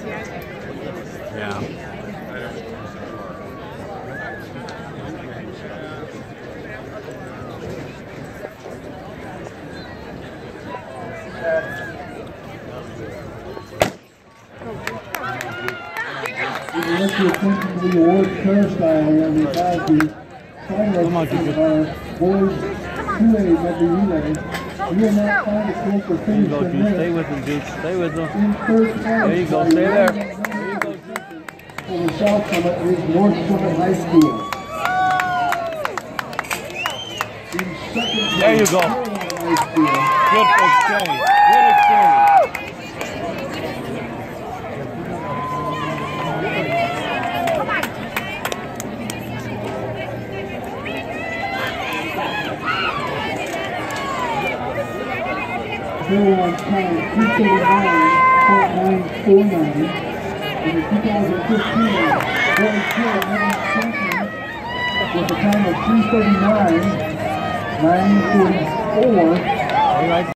Yeah. Let's your attention to the award turnstile here on the advisory. Finalists are boys 2A medley relay. You will not find a coach or finish the race. Stay with him, Duke. Stay with him. In third place, There you go. Stay there. There you go. For the South Summit is North Summit High School. In second place, There you go. High School. Good exchange. Good exchange. They're on time 339.949. In the 2015 World Tour Men's Champion with a time of 339.944.